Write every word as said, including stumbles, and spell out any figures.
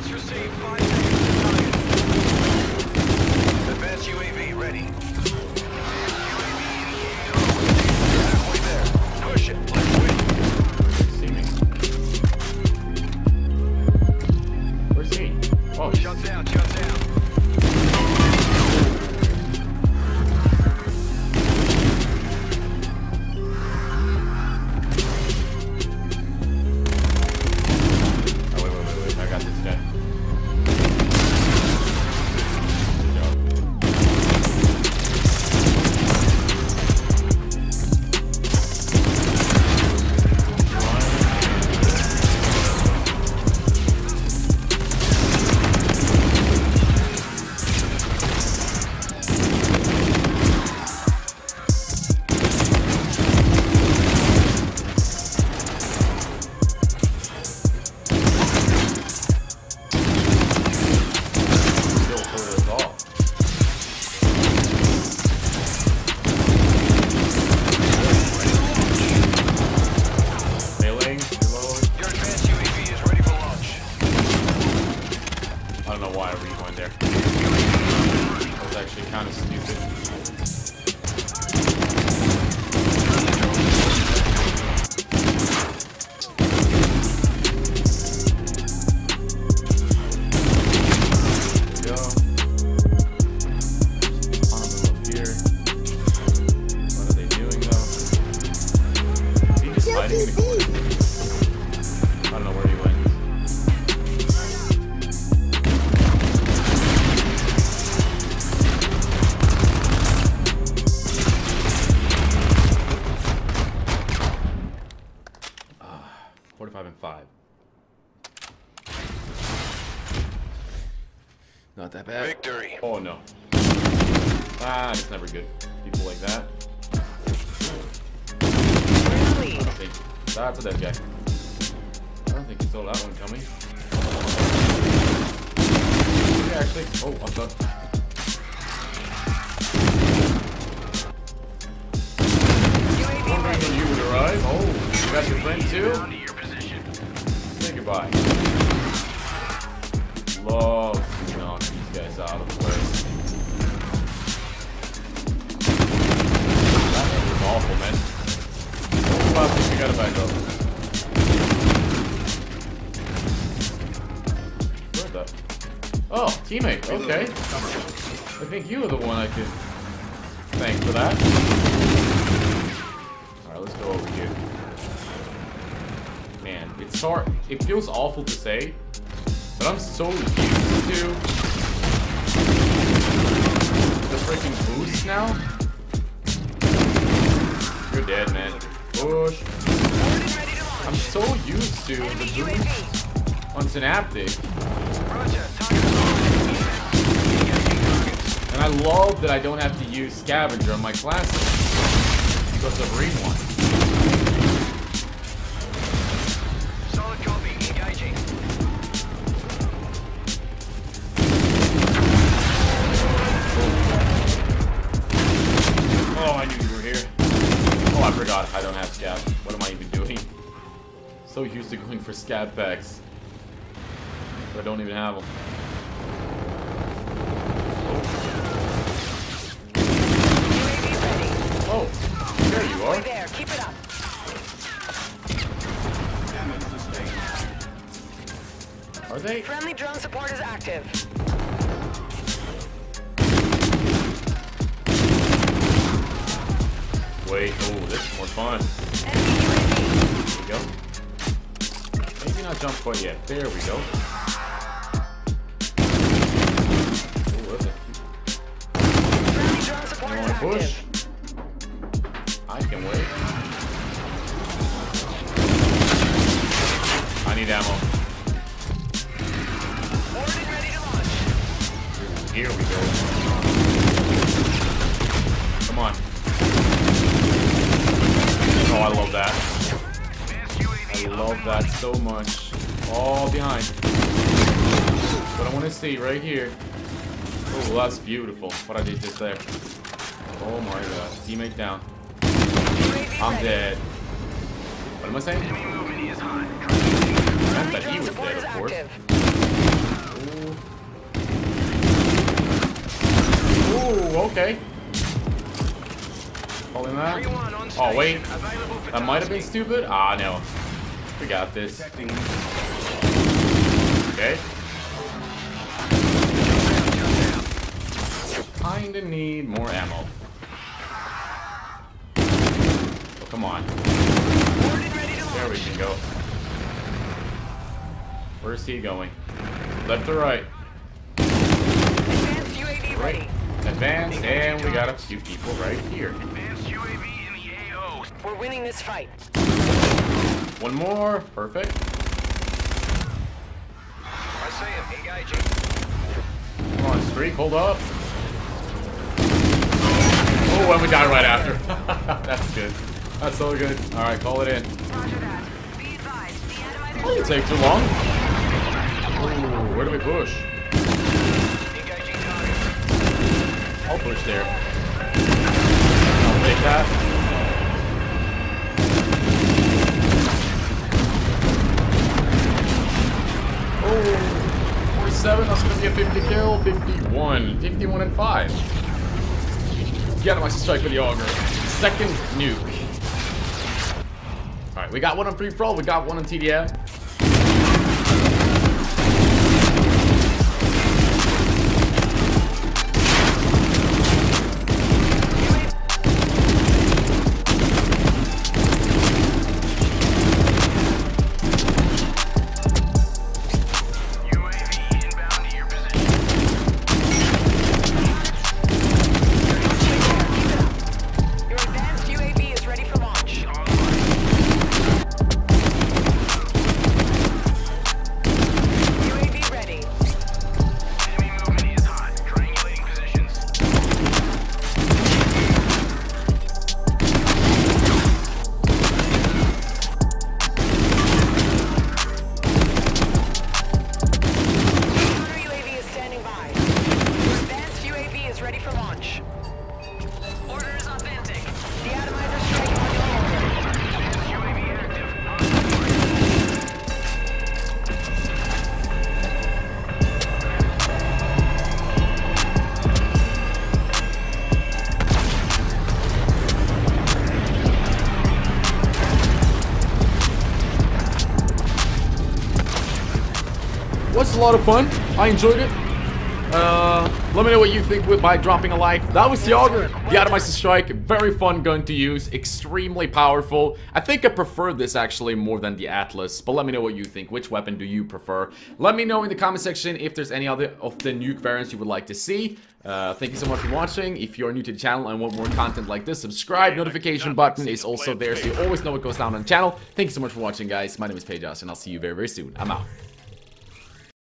Pulse received. Five seconds to target. Advanced U A V ready. Halfway there. Push it. Let's win. See me. Where's he? Oh, Shut down. Shut down. forty-five and five. Not that bad. Victory. Oh no. Ah, it's never good. People like that. Really? I don't think that's a dead guy. I don't think he saw that one coming. Yeah, actually. Oh, I thought. Don't think when you would arrive. Oh, you got your friend too? Say goodbye. Love to knock these guys out of the way. That was awful, man. Oh, I think we gotta back up. Where's that? Oh, teammate. Okay. I think you were the one I could thank for that. Alright, let's go over here. Man, it's hard. It feels awful to say, but I'm so used to the freaking boost now. You're dead, man. Push. I'm so used to the boost on Synaptic. And I love that I don't have to use Scavenger on my classes because of Rewind. Solid copy. Engaging. Oh, I knew you were here. Oh, I forgot I don't have Scab. What am I even doing? So used to going for Scab packs. But I don't even have them. Oh, there you are. There, keep it up. Are they? Friendly drone support is active. Wait, oh, this is more fun. Enemy U A V. There we go. Maybe not jump quite yet. There we go. Oh, that's it. Friendly drone support You is want to push? active. I can wait. I need ammo. Boarded and ready to launch. Here we go. Come on. Oh, I love that. I love that so much. All behind. What I want to see right here. Oh, that's beautiful. What I did just there. Oh my god. Teammate down. I'm dead. What am I saying? I meant that he was dead, of course. Oh, okay. Holding that. three one on Oh, wait. station, available for That might have been tasking. stupid. Ah, no. We got this. Okay. Kinda need more ammo. Oh, come on. There we can go. Where's he going? Left or right? Advanced U A V ready. Advance, and we got a few people right here. Advanced U A V in the A O. We're winning this fight. One more. Perfect. I see him. Engaging. Come on, streak, hold up. Oh, and we died right after. That's good. That's so good. Alright, call it in. Roger that. Be advised, the atomizer Oh, didn't take too long. Ooh, where do we push? Engaging target. I'll push there. I'll take that. Oh, forty-seven, that's gonna be a fifty kill. fifty-one. fifty-one and five. Get him, I strike with the auger. Second nuke. Alright, we got one on free for all, we got one on T D M. U A V inbound to your position. Your advanced U A V is ready for launch. U A V ready. Enemy movement is hot. Triangulating positions. Counter U A V is standing by. Your advanced U A V is ready for launch. Order is authentic. The atomizer strike on your order. Advanced U A V active. On deployment. Was a lot of fun. I enjoyed it. Uh, let me know what you think with by dropping a like. That was the Auger, the Atomizer Strike. Very fun gun to use, extremely powerful. I think I prefer this actually more than the Atlas, but let me know what you think. Which weapon do you prefer? Let me know in the comment section if there's any other of the nuke variants you would like to see. Uh, thank you so much for watching. If you're new to the channel and want more content like this, subscribe. Notification button is also there so you always know what goes down on the channel. Thank you so much for watching, guys. My name is Pajas, and I'll see you very, very soon. I'm out.